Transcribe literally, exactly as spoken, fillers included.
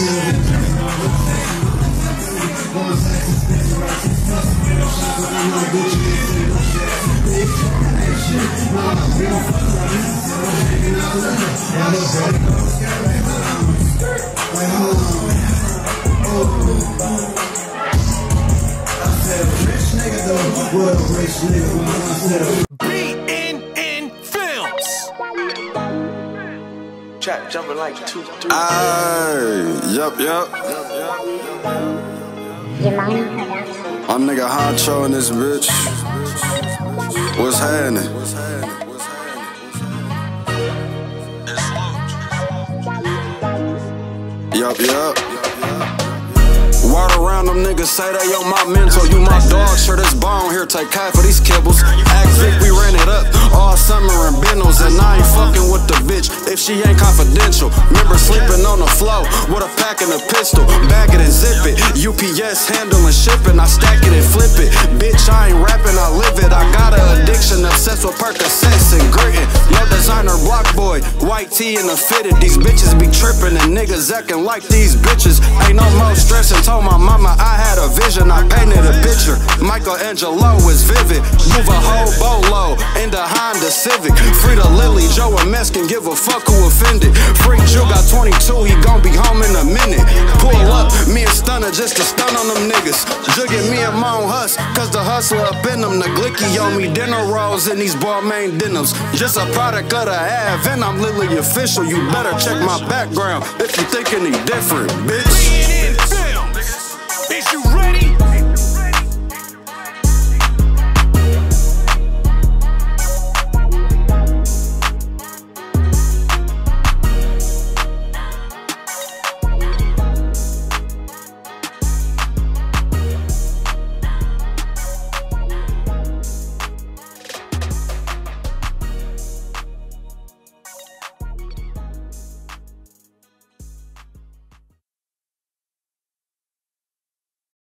B N N Films. Trap jumping like two, three. Aye, yup, yup. I'm nigga Honcho in this bitch. What's happening? Yup, yup. Word around them niggas say they on my mental. You my dog, sure this bone here, take half of these kibbles. Act Vic, we ran it up all summer in Bindles, and I ain't fucking with the bitch if she ain't confidential. Remember sleeping on the floor with a pack and a pistol. Bag it and zip it, U P S handling shipping. I stack it and flip it. Bitch, I ain't rapping, I live it. I got an addiction, obsessed with Percocets and gritting. No designer block boy, white tee and a fitted. These bitches be tripping and niggas acting like these bitches. Ain't no more stressing. Told my mama I had a vision, I painted a picture. Michelangelo is vivid. Move a whole bolo in the Honda Civic. Free the Lily, Joe and Mess can give a fuck who offended. Freak Jew got twenty-two, he gon' be home in a minute. Pull up, me and Stunner just to stun on them niggas. Jugging me and Mon Huss, cause the hustler up in them. The glicky on me, dinner rolls in these Balmain denims. Just a product of the Ave, and I'm Lily official. You better check my background if you think any different, bitch.